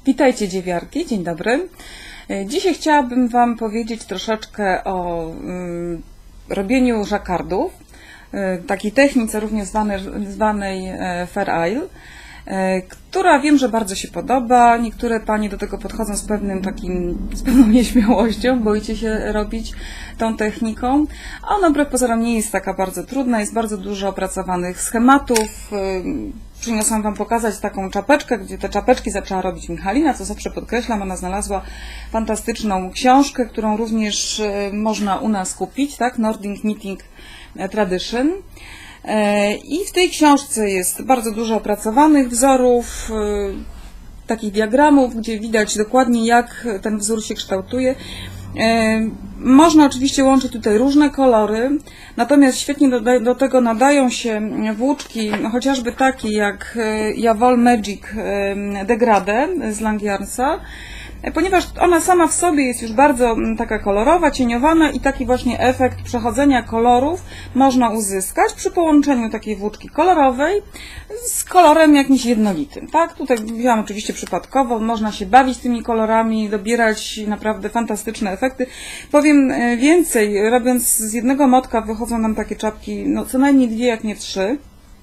Witajcie dziewiarki, dzień dobry. Dzisiaj chciałabym Wam powiedzieć troszeczkę o robieniu żakardów, takiej technice również zwanej Fair Isle, która wiem, że bardzo się podoba. Niektóre panie do tego podchodzą z pewną nieśmiałością, boicie się robić tą techniką. A ona wbrew pozorom nie jest taka bardzo trudna, jest bardzo dużo opracowanych schematów. Przyniosłam Wam pokazać taką czapeczkę, gdzie te czapeczki zaczęła robić Michalina, co zawsze podkreślam. Ona znalazła fantastyczną książkę, którą również można u nas kupić, tak? Nordic Knitting Tradition. I w tej książce jest bardzo dużo opracowanych wzorów, takich diagramów, gdzie widać dokładnie, jak ten wzór się kształtuje. Można oczywiście łączyć tutaj różne kolory, natomiast świetnie do tego nadają się włóczki, chociażby takie jak Javol Magic Degradé z Langyarnsa, ponieważ ona sama w sobie jest już bardzo taka kolorowa, cieniowana i taki właśnie efekt przechodzenia kolorów można uzyskać przy połączeniu takiej włóczki kolorowej z kolorem jakimś jednolitym. Tak? Tutaj mówiłam oczywiście przypadkowo, można się bawić tymi kolorami, dobierać naprawdę fantastyczne efekty. Powiem więcej, robiąc z jednego motka wychodzą nam takie czapki, no co najmniej 2, jak nie 3.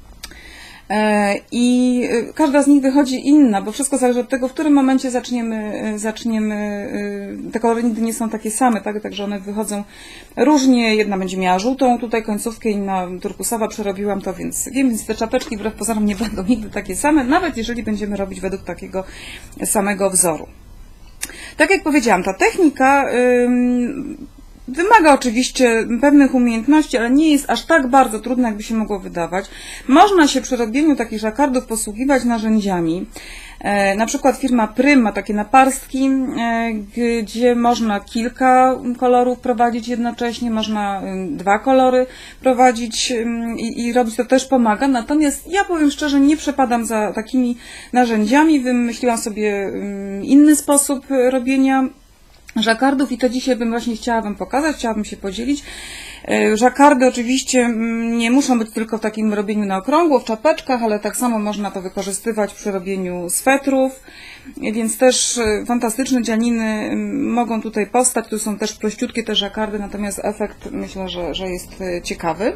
I każda z nich wychodzi inna, bo wszystko zależy od tego, w którym momencie zaczniemy. Te kolory nigdy nie są takie same, tak? Także one wychodzą różnie. Jedna będzie miała żółtą tutaj końcówkę, inna turkusowa, przerobiłam to, więc wiem, więc te czapeczki wbrew pozorom nie będą nigdy takie same, nawet jeżeli będziemy robić według takiego samego wzoru. Tak jak powiedziałam, ta technika wymaga oczywiście pewnych umiejętności, ale nie jest aż tak bardzo trudna, jakby się mogło wydawać. Można się przy robieniu takich żakardów posługiwać narzędziami. Na przykład firma Prym ma takie naparstki, gdzie można kilka kolorów prowadzić jednocześnie, można 2 kolory prowadzić i robić to też pomaga. Natomiast ja powiem szczerze, nie przepadam za takimi narzędziami. Wymyśliłam sobie inny sposób robienia żakardów i to dzisiaj bym właśnie chciała Wam pokazać, chciałabym się podzielić. Żakardy oczywiście nie muszą być tylko w takim robieniu na okrągło, w czapeczkach, ale tak samo można to wykorzystywać przy robieniu swetrów, więc też fantastyczne dzianiny mogą tutaj powstać. Tu są też prościutkie te żakardy, natomiast efekt myślę, że jest ciekawy.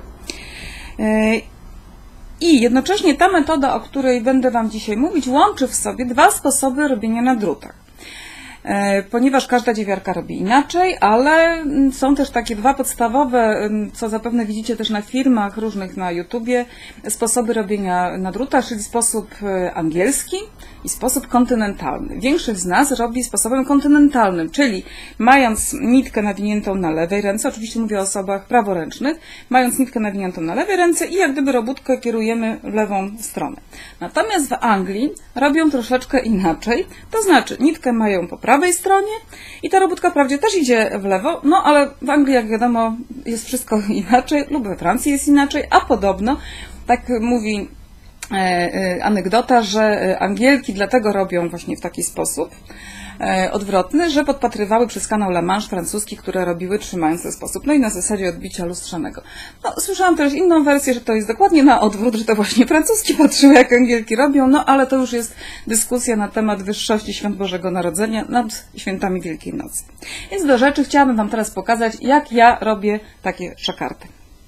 I jednocześnie ta metoda, o której będę Wam dzisiaj mówić, łączy w sobie 2 sposoby robienia na drutach. Ponieważ każda dziewiarka robi inaczej, ale są też takie 2 podstawowe, co zapewne widzicie też na filmach różnych na YouTubie, sposoby robienia na drutach, czyli sposób angielski i sposób kontynentalny. Większość z nas robi sposobem kontynentalnym, czyli mając nitkę nawiniętą na lewej ręce, oczywiście mówię o osobach praworęcznych, mając nitkę nawiniętą na lewej ręce i jak gdyby robótkę kierujemy w lewą stronę. Natomiast w Anglii robią troszeczkę inaczej, to znaczy nitkę mają po prawej stronie i ta robótka wprawdzie też idzie w lewo, no ale w Anglii, jak wiadomo, jest wszystko inaczej, lub we Francji jest inaczej, a podobno, tak mówi anegdota, że Angielki dlatego robią właśnie w taki sposób odwrotny, że podpatrywały przez kanał La Manche francuski, które robiły trzymając ten sposób, no i na zasadzie odbicia lustrzanego. No, słyszałam też inną wersję, że to jest dokładnie na odwrót, że to właśnie francuski patrzyły, jak Angielki robią, no ale to już jest dyskusja na temat wyższości świąt Bożego Narodzenia nad świętami Wielkiej Nocy. Więc do rzeczy chciałabym Wam teraz pokazać, jak ja robię takie żakardy.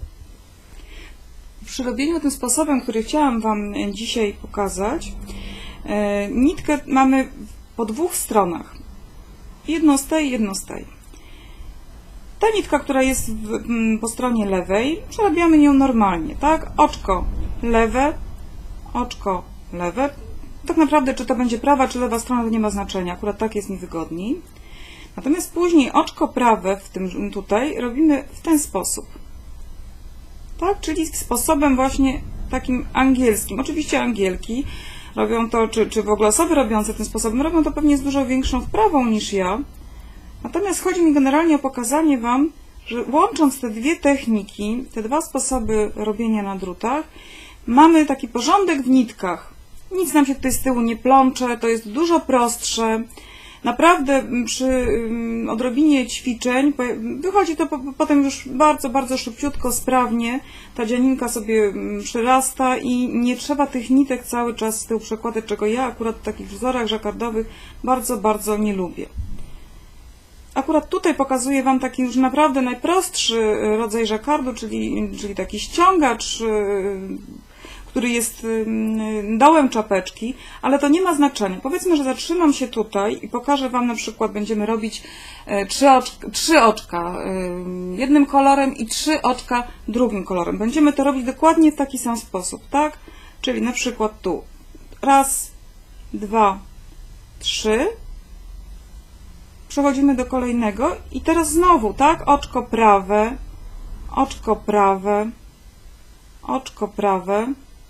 Przy robieniu tym sposobem, który chciałam Wam dzisiaj pokazać, nitkę mamy po 2 stronach. Jedną z tej, jedną z tej. Ta nitka, która jest po stronie lewej, przerabiamy ją normalnie, tak? Oczko lewe, oczko lewe. Tak naprawdę, czy to będzie prawa, czy lewa strona, to nie ma znaczenia. Akurat tak jest mi wygodniej. Natomiast później oczko prawe, w tym tutaj, robimy w ten sposób. Tak? Czyli sposobem właśnie takim angielskim. Oczywiście Angielki robią to, czy w ogóle osoby robiące tym sposobem, robią to pewnie z dużo większą wprawą niż ja. Natomiast chodzi mi generalnie o pokazanie Wam, że łącząc te 2 techniki, te 2 sposoby robienia na drutach, mamy taki porządek w nitkach. Nic nam się tutaj z tyłu nie plącze, to jest dużo prostsze. Naprawdę przy odrobinie ćwiczeń wychodzi to potem już bardzo, bardzo szybciutko, sprawnie. Ta dzianinka sobie przyrasta i nie trzeba tych nitek cały czas z tyłu przekładać, czego ja akurat w takich wzorach żakardowych bardzo, bardzo nie lubię. Akurat tutaj pokazuję Wam taki już naprawdę najprostszy rodzaj żakardu, czyli taki ściągacz, który jest dołem czapeczki, ale to nie ma znaczenia. Powiedzmy, że zatrzymam się tutaj i pokażę Wam na przykład, będziemy robić 3 oczka jednym kolorem i 3 oczka drugim kolorem. Będziemy to robić dokładnie w taki sam sposób, tak? Czyli na przykład tu 1, 2, 3. Przechodzimy do kolejnego i teraz znowu, tak? Oczko prawe, oczko prawe, oczko prawe.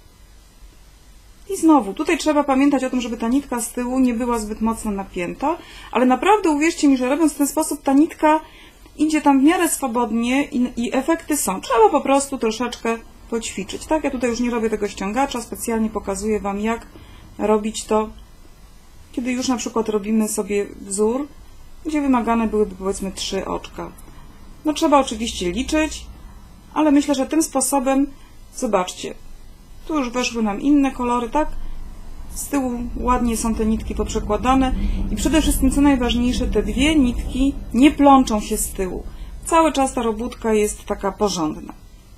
I znowu, tutaj trzeba pamiętać o tym, żeby ta nitka z tyłu nie była zbyt mocno napięta, ale naprawdę uwierzcie mi, że robiąc w ten sposób ta nitka idzie tam w miarę swobodnie i efekty są. Trzeba po prostu troszeczkę poćwiczyć. Tak, ja tutaj już nie robię tego ściągacza, specjalnie pokazuję Wam, jak robić to, kiedy już na przykład robimy sobie wzór, gdzie wymagane byłyby powiedzmy 3 oczka. No trzeba oczywiście liczyć, ale myślę, że tym sposobem, zobaczcie, tu już weszły nam inne kolory, tak? Z tyłu ładnie są te nitki poprzekładane i przede wszystkim, co najważniejsze, te dwie nitki nie plączą się z tyłu. Cały czas ta robótka jest taka porządna.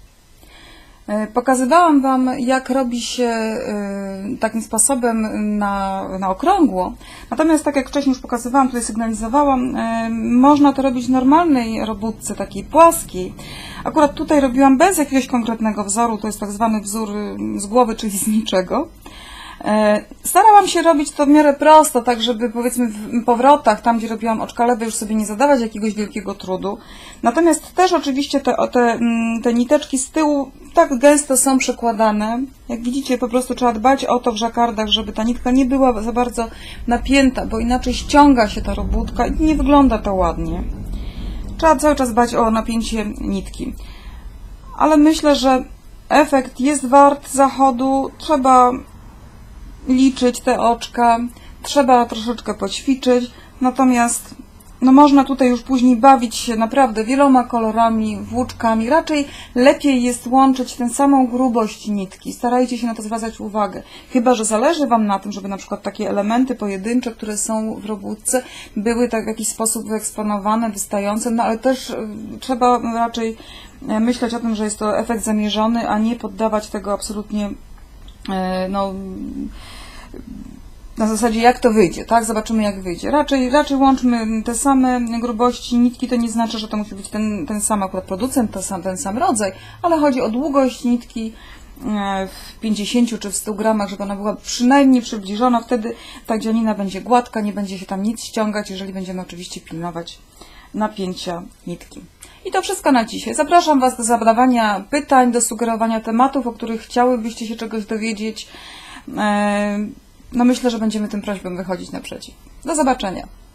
Pokazywałam Wam, jak robi się takim sposobem na okrągło. Natomiast, tak jak wcześniej już pokazywałam, tutaj sygnalizowałam, można to robić w normalnej robótce, takiej płaskiej. Akurat tutaj robiłam bez jakiegoś konkretnego wzoru, to jest tak zwany wzór z głowy, czyli z niczego. Starałam się robić to w miarę prosto, tak żeby powiedzmy w powrotach, tam gdzie robiłam oczka lewe, już sobie nie zadawać jakiegoś wielkiego trudu. Natomiast też oczywiście te niteczki z tyłu tak gęsto są przekładane. Jak widzicie, po prostu trzeba dbać o to w żakardach, żeby ta nitka nie była za bardzo napięta, bo inaczej ściąga się ta robótka i nie wygląda to ładnie. Trzeba cały czas dbać o napięcie nitki. Ale myślę, że efekt jest wart zachodu. Trzeba liczyć te oczka, trzeba troszeczkę poćwiczyć, natomiast no można tutaj już później bawić się naprawdę wieloma kolorami, włóczkami. Raczej lepiej jest łączyć tę samą grubość nitki. Starajcie się na to zwracać uwagę. Chyba że zależy Wam na tym, żeby na przykład takie elementy pojedyncze, które są w robótce, były tak w jakiś sposób wyeksponowane, wystające, no ale też trzeba raczej myśleć o tym, że jest to efekt zamierzony, a nie poddawać tego absolutnie no, na zasadzie jak to wyjdzie, tak? Zobaczymy jak wyjdzie. Raczej łączmy te same grubości nitki, to nie znaczy, że to musi być ten sam akurat producent, ten sam rodzaj, ale chodzi o długość nitki w 50 czy w 100 gramach, żeby ona była przynajmniej przybliżona, wtedy ta dzianina będzie gładka, nie będzie się tam nic ściągać, jeżeli będziemy oczywiście pilnować napięcia nitki. I to wszystko na dzisiaj. Zapraszam Was do zadawania pytań, do sugerowania tematów, o których chciałybyście się czegoś dowiedzieć. No myślę, że będziemy tym prośbom wychodzić naprzeciw. Do zobaczenia.